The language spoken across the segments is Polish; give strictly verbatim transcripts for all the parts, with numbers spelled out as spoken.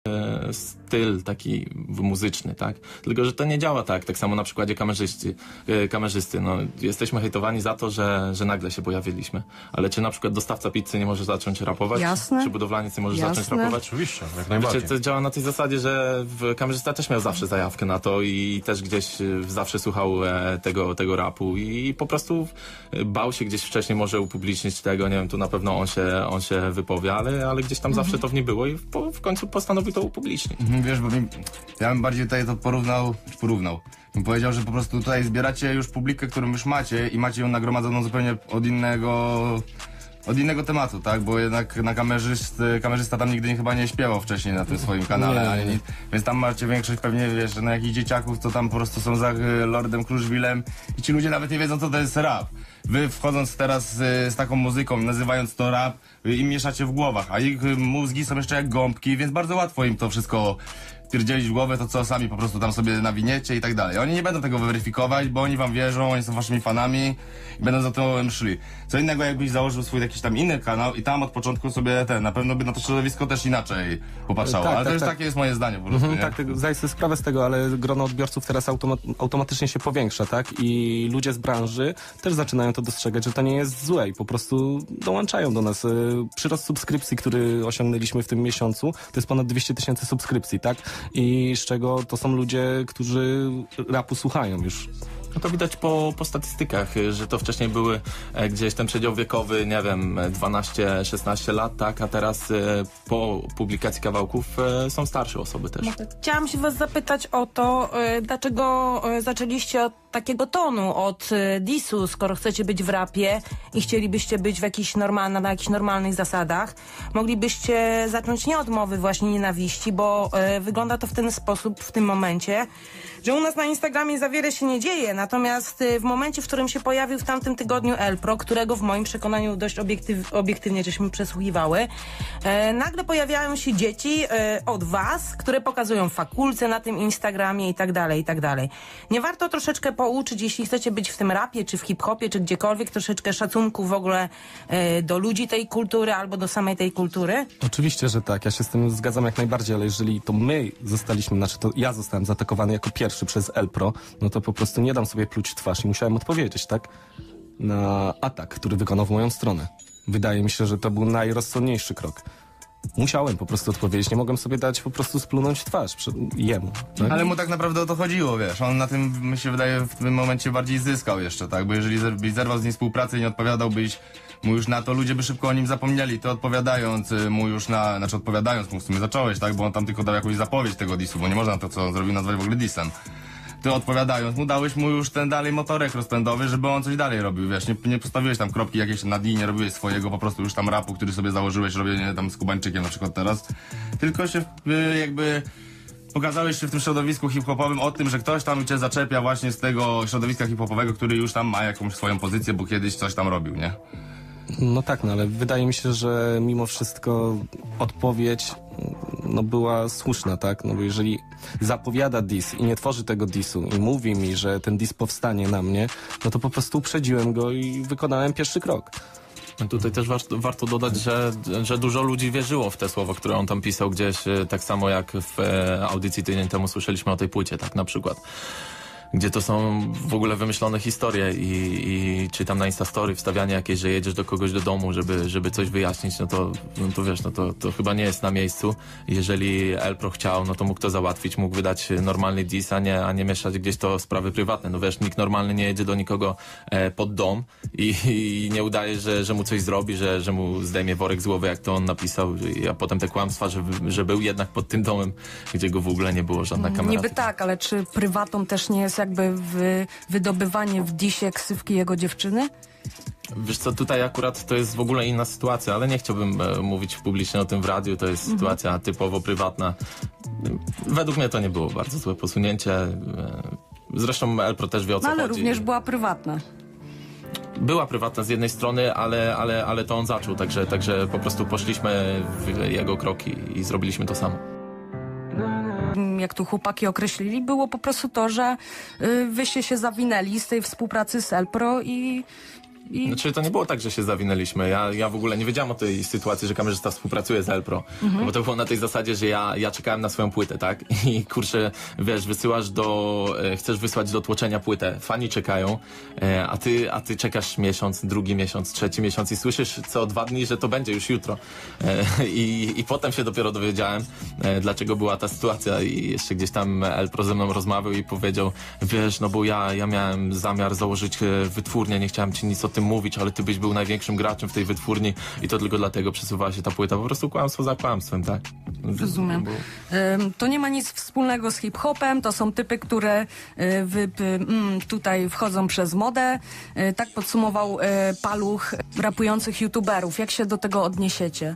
styl taki muzyczny, tak? Tylko, że to nie działa tak, tak samo na przykładzie kamerzysty, kamerzysty. No, jesteśmy hejtowani za to, że, że nagle się pojawiliśmy. Ale czy na przykład dostawca pizzy nie może zacząć rapować? Jasne. Czy budowlaniec nie może Jasne. zacząć rapować? Oczywiście, jak najbardziej. Wiecie, to działa na tej zasadzie, że kamerzysta też miał zawsze zajawkę na to i też gdzieś zawsze słuchał e, tego, tego rapu i po prostu bał się gdzieś wcześniej może upublicznić tego, nie wiem, tu na pewno on się, on się wypowie, ale, ale gdzieś tam mhm. zawsze to w nie było i w, w końcu postanowił to upublicznić. Mhm, wiesz, bo mi, ja bym bardziej tutaj to porównał, porównał. Bym powiedział, że po prostu tutaj zbieracie już publikę, którą już macie i macie ją nagromadzoną zupełnie od innego... Od innego tematu, tak? Bo jednak na kamerzyst, kamerzysta tam nigdy nie, chyba nie śpiewał wcześniej na tym swoim kanale, ani nic. Więc tam macie większość pewnie, wiesz, na jakichś dzieciaków, co tam po prostu są za Lordem Kruszwilem i ci ludzie nawet nie wiedzą, co to jest rap. Wy wchodząc teraz z, z taką muzyką, nazywając to rap, im mieszacie w głowach, a ich mózgi są jeszcze jak gąbki, więc bardzo łatwo im to wszystko pierdzielić w głowę, to co sami po prostu tam sobie nawiniecie i tak dalej. Oni nie będą tego weryfikować, bo oni wam wierzą, oni są waszymi fanami i będą za tym szli. Co innego, jakbyś założył swój jakiś tam inny kanał i tam od początku sobie ten, na pewno by na to środowisko też inaczej popatrzało. Tak, ale tak, to już tak. takie jest moje zdanie po prostu, Mhm, nie? tak, tak, zdaję sobie sprawę z tego, ale grono odbiorców teraz automa automatycznie się powiększa, tak? I ludzie z branży też zaczynają to dostrzegać, że to nie jest złe i po prostu dołączają do nas. Przyrost subskrypcji, który osiągnęliśmy w tym miesiącu, to jest ponad dwieście tysięcy subskrypcji, tak? I z czego to są ludzie, którzy rapu słuchają już. No to widać po, po statystykach, że to wcześniej były e, gdzieś ten przedział wiekowy, nie wiem, dwanaście szesnaście lat, tak, a teraz e, po publikacji kawałków e, są starsze osoby też. Chciałam się was zapytać o to, e, dlaczego e, zaczęliście od takiego tonu, od e, disu, skoro chcecie być w rapie i chcielibyście być w jakiś normal, na jakichś normalnych zasadach. Moglibyście zacząć nie od mowy właśnie nienawiści, bo e, wygląda to w ten sposób w tym momencie, że u nas na Instagramie za wiele się nie dzieje, natomiast e, w momencie, w którym się pojawił w tamtym tygodniu Elpro, którego w moim przekonaniu dość obiektyw, obiektywnie żeśmy przesłuchiwały, e, nagle pojawiają się dzieci e, od was, które pokazują fakulce na tym Instagramie i tak dalej, i tak dalej. Nie warto troszeczkę pouczyć, jeśli chcecie być w tym rapie, czy w hip-hopie, czy gdziekolwiek, troszeczkę szacunku w ogóle e, do ludzi tej kultury albo do samej tej kultury? Oczywiście, że tak. Ja się z tym zgadzam jak najbardziej, ale jeżeli to my zostaliśmy, znaczy to ja zostałem zaatakowany jako pierwszy przez Elpro, no to po prostu nie dam sobie pluć w twarz i musiałem odpowiedzieć, tak? Na atak, który wykonał w moją stronę. Wydaje mi się, że to był najrozsądniejszy krok. Musiałem po prostu odpowiedzieć, nie mogłem sobie dać po prostu splunąć w twarz przed jemu. Tak? Ale mu tak naprawdę o to chodziło, wiesz, on na tym, mi się wydaje, w tym momencie bardziej zyskał jeszcze, tak, bo jeżeli byś zerwał z nim współpracę i nie odpowiadałbyś mu już na to, ludzie by szybko o nim zapomnieli, to odpowiadając mu już na, znaczy odpowiadając mu w sumie zacząłeś, tak, bo on tam tylko dał jakąś zapowiedź tego disu, bo nie można to, co on zrobił, nazwać w ogóle disem. Ty odpowiadając mu, dałeś mu już ten dalej motorek rozpędowy, żeby on coś dalej robił, wiesz, nie, nie postawiłeś tam kropki jakieś na dni, nie robiłeś swojego po prostu już tam rapu, który sobie założyłeś, robienie tam z Kubańczykiem na przykład teraz, tylko się y, jakby pokazałeś się w tym środowisku hip-hopowym o tym, że ktoś tam cię zaczepia właśnie z tego środowiska hip-hopowego, który już tam ma jakąś swoją pozycję, bo kiedyś coś tam robił, nie? No tak, no ale wydaje mi się, że mimo wszystko odpowiedź no była słuszna, tak? No bo jeżeli zapowiada dis i nie tworzy tego disu i mówi mi, że ten dis powstanie na mnie, no to po prostu uprzedziłem go i wykonałem pierwszy krok. Tutaj też warto, warto dodać, że, że dużo ludzi wierzyło w te słowa, które on tam pisał gdzieś, tak samo jak w audycji tydzień temu słyszeliśmy o tej płycie, tak na przykład. Gdzie to są w ogóle wymyślone historie i, i czy tam na Instastory wstawianie jakieś, że jedziesz do kogoś do domu, żeby, żeby coś wyjaśnić, no to, no to wiesz, no to, to chyba nie jest na miejscu. Jeżeli Elpro chciał, no to mógł to załatwić, mógł wydać normalny diss, a nie, a nie mieszać gdzieś to sprawy prywatne. No wiesz, nikt normalny nie jedzie do nikogo e, pod dom i, i nie udaje, że, że mu coś zrobi, że, że mu zdejmie worek z głowy, jak to on napisał, a potem te kłamstwa, że, że był jednak pod tym domem, gdzie go w ogóle nie było, żadna kamera. Niby tak, ale czy prywatą też nie jest jakby wy, wydobywanie w disie ksywki jego dziewczyny? Wiesz co, tutaj akurat to jest w ogóle inna sytuacja, ale nie chciałbym e, mówić publicznie o tym w radiu, to jest mhm. sytuacja typowo prywatna. Według mnie to nie było bardzo złe posunięcie. E, zresztą Elpro też wie, o co no, ale chodzi. również była prywatna. Była prywatna z jednej strony, ale, ale, ale to on zaczął, także, także po prostu poszliśmy w jego kroki i zrobiliśmy to samo. Jak tu chłopaki określili, było po prostu to, że y, wyście się zawinęli z tej współpracy z Elpro i I... Znaczy to nie było tak, że się zawinęliśmy. Ja, ja w ogóle nie wiedziałam o tej sytuacji, że kamerzysta współpracuje z Elpro. Mhm. Bo to było na tej zasadzie, że ja, ja czekałem na swoją płytę, tak? I kurczę, wiesz, wysyłasz do... E, chcesz wysłać do tłoczenia płytę. Fani czekają, e, a, ty, a ty czekasz miesiąc, drugi miesiąc, trzeci miesiąc i słyszysz co dwa dni, że to będzie już jutro. E, i, I potem się dopiero dowiedziałem, e, dlaczego była ta sytuacja i jeszcze gdzieś tam Elpro ze mną rozmawiał i powiedział, wiesz, no bo ja, ja miałem zamiar założyć e, wytwórnię, nie chciałem ci nic o tym mówić, ale ty byś był największym graczem w tej wytwórni i to tylko dlatego przesuwała się ta płyta. Po prostu kłamstwo za kłamstwem, tak? Rozumiem. Ym, to nie ma nic wspólnego z hip-hopem, to są typy, które y, wy, y, mm, tutaj wchodzą przez modę. Y, tak podsumował y, Paluch rapujących youtuberów. Jak się do tego odniesiecie?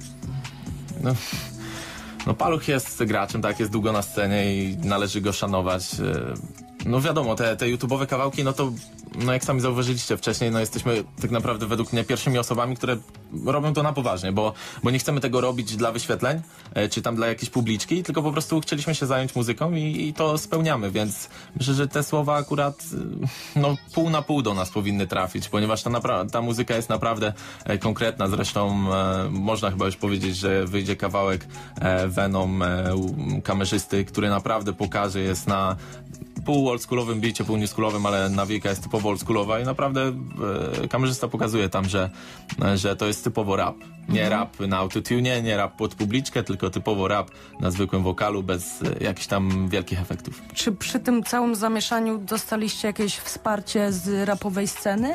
No. No Paluch jest graczem, tak, jest długo na scenie i należy go szanować. No wiadomo, te, te YouTube'owe kawałki, no to, no jak sami zauważyliście wcześniej, no jesteśmy tak naprawdę według mnie pierwszymi osobami, które robią to na poważnie, bo, bo nie chcemy tego robić dla wyświetleń, czy tam dla jakiejś publiczki, tylko po prostu chcieliśmy się zająć muzyką i, i to spełniamy, więc myślę, że te słowa akurat, no pół na pół do nas powinny trafić, ponieważ ta, napra- ta muzyka jest naprawdę konkretna, zresztą e, można chyba już powiedzieć, że wyjdzie kawałek e, Venom e, kamerzysty, który naprawdę pokaże, jest na pół oldschoolowym bicie, pół newschoolowym, ale nawijka jest typowo oldschoolowa i naprawdę e, kamerzysta pokazuje tam, że, e, że to jest typowo rap. Nie mhm. rap na autotune, nie rap pod publiczkę, tylko typowo rap na zwykłym wokalu, bez e, jakichś tam wielkich efektów. Czy przy tym całym zamieszaniu dostaliście jakieś wsparcie z rapowej sceny?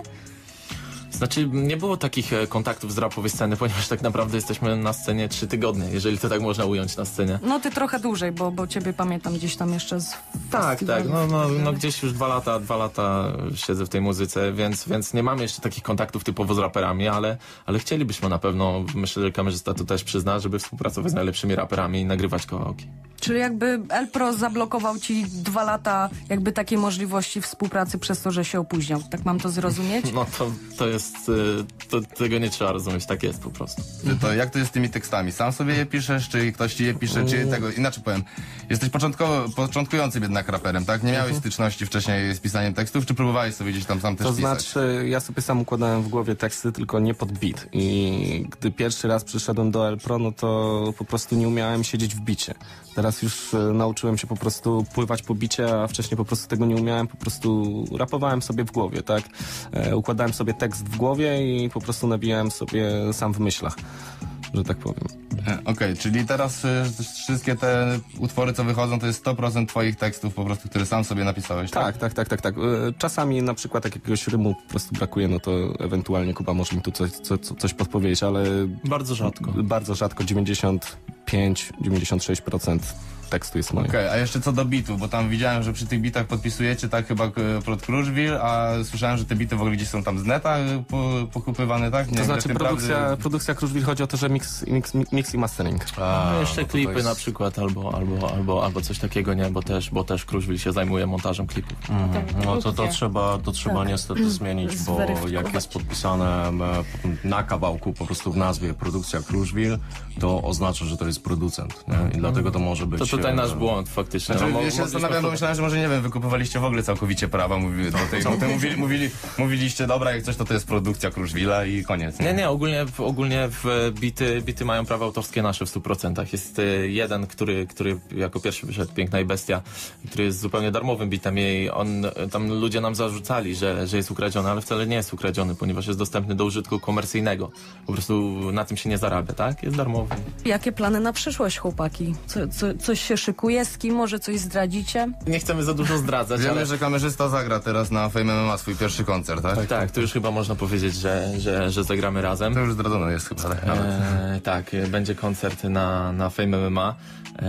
Znaczy, nie było takich e, kontaktów z rapowej sceny, ponieważ tak naprawdę jesteśmy na scenie trzy tygodnie, jeżeli to tak można ująć na scenie. No ty trochę dłużej, bo, bo ciebie pamiętam gdzieś tam jeszcze z Tak, festiwalu. tak, no, no, no gdzieś już dwa lata, dwa lata siedzę w tej muzyce, więc, więc nie mamy jeszcze takich kontaktów typowo z raperami, ale, ale chcielibyśmy na pewno, myślę, że kamerzysta to też przyzna, żeby współpracować z najlepszymi raperami i nagrywać kawałki. Czyli jakby Elpro zablokował ci dwa lata jakby takiej możliwości współpracy przez to, że się opóźniał. Tak mam to zrozumieć? No to, to jest, to, tego nie trzeba rozumieć, tak jest po prostu. To jak to jest z tymi tekstami? Sam sobie je piszesz, czy ktoś ci je pisze, czy tego, inaczej powiem, jesteś początkowo, początkującym jednak raperem, tak? Nie miałeś styczności wcześniej z pisaniem tekstów, czy próbowałeś sobie gdzieś tam sam też To pisać? znaczy, ja sobie sam układałem w głowie teksty, tylko nie pod beat. I gdy pierwszy raz przyszedłem do Elpro, no to po prostu nie umiałem siedzieć w bicie. Teraz już e, nauczyłem się po prostu pływać po bicie, a wcześniej po prostu tego nie umiałem, po prostu rapowałem sobie w głowie, tak? E, układałem sobie tekst w głowie i po prostu nabijałem sobie sam w myślach, że tak powiem. E, Okej, okay, czyli teraz y, wszystkie te utwory, co wychodzą, to jest sto procent twoich tekstów po prostu, które sam sobie napisałeś, tak? Tak, tak, tak, tak, tak. E, czasami na przykład jak jakiegoś rymu po prostu brakuje, no to ewentualnie Kuba może mi tu coś, co, co, coś podpowiedzieć, ale Bardzo rzadko. bardzo rzadko, dziewięćdziesiąt pięć do dziewięćdziesięciu sześciu procent tekstu jest moje. Okej, okay, a jeszcze co do bitów, bo tam widziałem, że przy tych bitach podpisujecie tak chyba Prot Kruszwil, a słyszałem, że te bity w ogóle gdzieś są tam z neta po, pokupywane, tak? Nie To znaczy produkcja, prawdy... produkcja Kruszwil chodzi o to, że mix, mix, mix i mastering. A, no jeszcze no klipy jest... na przykład, albo, albo, albo, albo coś takiego, nie, bo też, bo też Kruszwil się zajmuje montażem klipów. Mhm. No to, to trzeba, to trzeba Tak. niestety zmienić, bo jak jest podpisane e, na kawałku po prostu w nazwie produkcja Kruszwil, to oznacza, że to jest producent, nie? I dlatego to może być... To tutaj e, nasz błąd faktycznie. Znaczy, no, ja się mogliśmy zastanawiam, bo to- myślałem, że może nie wiem, wykupywaliście w ogóle całkowicie prawa, mówi, do tej, bo ty mówili, mówili, mówiliście, dobra, jak coś, to to jest produkcja Kruszwila i koniec. Nie, nie, ogólnie, w- ogólnie w bity, bity mają prawa autorskie nasze w stu procentach. Jest y, jeden, który, który jako pierwszy wyszedł, Piękna i Bestia, który jest zupełnie darmowym bitem i on, y, tam ludzie nam zarzucali, że, że jest ukradziony, ale wcale nie jest ukradziony, ponieważ jest dostępny do użytku komercyjnego. Po prostu na tym się nie zarabia, tak? Jest darmowy. Jakie plany na przyszłość, chłopaki? Co, co, coś się szykuje? Z kim? Może coś zdradzicie? Nie chcemy za dużo zdradzać, Wiemy, ale... że kamerzysta zagra teraz na Fame M M A swój pierwszy koncert, tak? Tak, tak, to już chyba można powiedzieć, że, że, że zagramy razem. To już zdradzone jest chyba, ale nawet. E, tak, e, będzie koncert na, na Fame M M A.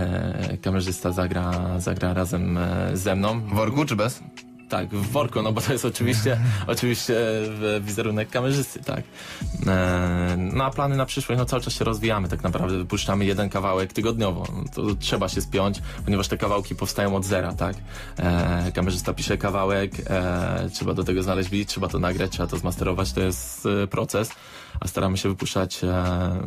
E, kamerzysta zagra, zagra razem e, ze mną. W worku czy bez? Tak, w worku, no bo to jest oczywiście, oczywiście w- wizerunek kamerzysty, tak. E, no a plany na przyszłość, no cały czas się rozwijamy tak naprawdę, wypuszczamy jeden kawałek tygodniowo. No, to trzeba się spiąć, ponieważ te kawałki powstają od zera, tak. E, kamerzysta pisze kawałek, e, trzeba do tego znaleźć beat, trzeba to nagrać, trzeba to zmasterować, to jest e, proces. a staramy się wypuszczać e,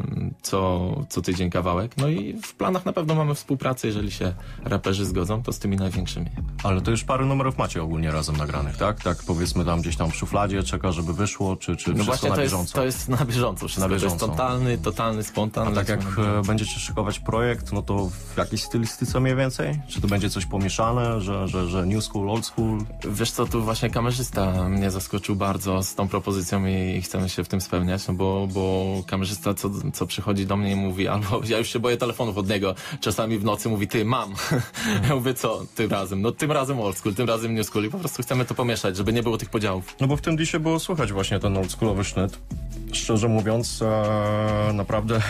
co, co tydzień kawałek. No i w planach na pewno mamy współpracę, jeżeli się raperzy zgodzą, to z tymi największymi. Ale to już parę numerów macie ogólnie razem nagranych, tak? Tak powiedzmy tam gdzieś tam w szufladzie czeka, żeby wyszło, czy, czy No wszystko właśnie na to jest, bieżąco? to jest na bieżąco. Wszystko. Na To jest bieżąco. totalny, totalny spontan. A tak jak lecimy na- e, będziecie szykować projekt, no to w jakiej stylistyce mniej więcej? Czy to będzie coś pomieszane, że, że, że new school, old school? Wiesz co, tu właśnie kamerzysta mnie zaskoczył bardzo z tą propozycją i chcemy się w tym spełniać, no bo, bo kamerzysta co, co przychodzi do mnie i mówi, albo ja już się boję telefonów od niego, czasami w nocy mówi, ty, mam. Ja mówię, co tym razem? No tym razem old school, tym razem new school i po prostu chcemy to pomieszać, żeby nie było tych podziałów. No bo w tym disie było słychać właśnie ten oldschoolowy sznyt. Szczerze mówiąc, e, naprawdę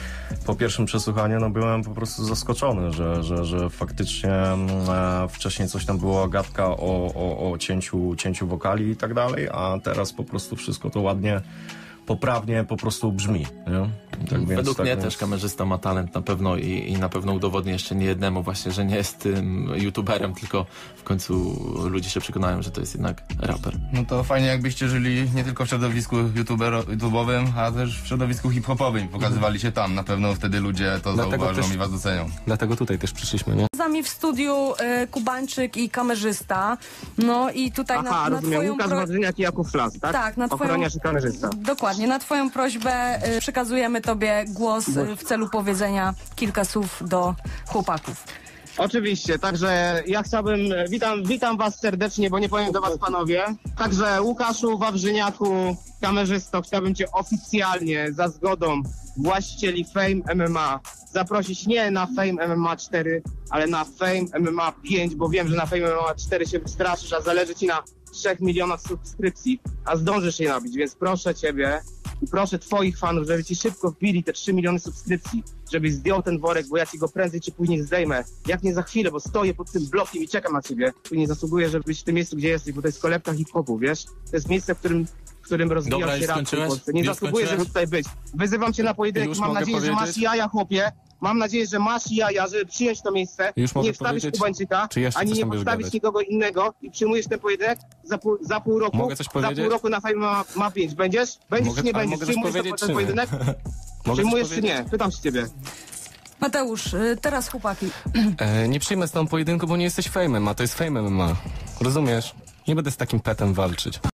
po pierwszym przesłuchaniu no byłem po prostu zaskoczony, że, że, że faktycznie e, wcześniej coś tam było gadka o, o, o cięciu, cięciu wokali i tak dalej, a teraz po prostu wszystko to ładnie, poprawnie po prostu brzmi. Nie? Tak więc, Według tak mnie więc... też kamerzysta ma talent na pewno i, i na pewno udowodni jeszcze nie jednemu właśnie, że nie jest tym youtuberem, tylko w końcu ludzie się przekonają, że to jest jednak raper. No to fajnie jakbyście żyli nie tylko w środowisku youtuber- YouTube'owym, a też w środowisku hip-hopowym. Pokazywali się tam. Na pewno wtedy ludzie to Dlatego zauważą też- i was docenią. Dlatego tutaj też przyszliśmy, nie? Z nami w studiu e, Kubańczyk i kamerzysta. No i tutaj Aha, na, na rozumiem. twoją Łukasz pro... Wadzyniak i Jakub Flas, tak? Tak, na twoją- Ochroniarz i kamerzysta. Dokładnie, na twoją prośbę e, przekazujemy tobie głos e, w celu powiedzenia kilka słów do chłopaków. Oczywiście, także ja chciałbym, witam, witam was serdecznie, bo nie powiem do was panowie. Także Łukaszu Wawrzyniaku, kamerzysto, chciałbym cię oficjalnie za zgodą właścicieli Fame M M A zaprosić nie na Fame M M A cztery, ale na Fame M M A pięć, bo wiem, że na Fame M M A cztery się wystraszysz, a zależy ci na trzech milionach subskrypcji, a zdążysz je nabić, więc proszę ciebie i proszę twoich fanów, żeby ci szybko wbili te trzy miliony subskrypcji, żebyś zdjął ten worek, bo ja ci go prędzej czy później zdejmę. Jak nie za chwilę, bo stoję pod tym blokiem i czekam na ciebie. Później zasługuję, żeby być w tym miejscu, gdzie jesteś, bo to jest kolebka hip-hopu, wiesz? To jest miejsce, w którym, w którym rozwija Dobra, się już rap w skończyłeś? Polsce. Nie Już zasługuję, żeby skończyłeś? tutaj być. Wyzywam cię na pojedynek Już i mam mogę nadzieję, że masz powiedzieć? jaja, chłopie. Mam nadzieję, że masz jaja, żeby przyjąć to miejsce, Już mogę nie wstawić powiedzieć? Kubańczyka, Czy jeszcze ani coś nie tam będziesz postawić gadać? nikogo innego i przyjmujesz ten pojedynek za pół, za pół roku. Mogę coś za powiedzieć? pół roku na Fame ma, ma pięć. Będziesz? Będziesz Mogę- czy nie ale będziesz? mogę coś Przyjmujesz powiedzieć, ten czy nie? pojedynek? Mogę coś Przyjmujesz czy powiedzieć? nie? Pytam się ciebie. Mateusz, e, teraz chłopaki. E, nie przyjmę z tą pojedynku, bo nie jesteś fejmem, a to jest Fame M M A. Rozumiesz? Nie będę z takim petem walczyć.